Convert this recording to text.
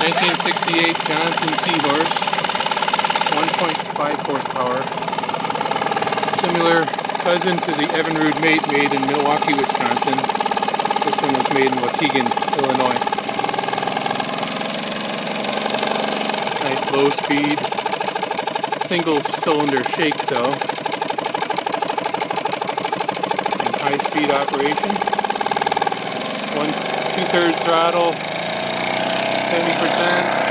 1968 Johnson Seahorse, 1.5 horsepower. Similar cousin to the Evinrude mate made in Milwaukee, Wisconsin. This one was made in Waukegan, Illinois. Nice low speed, single cylinder shake though. And high speed operation. 2/3 throttle, 70%.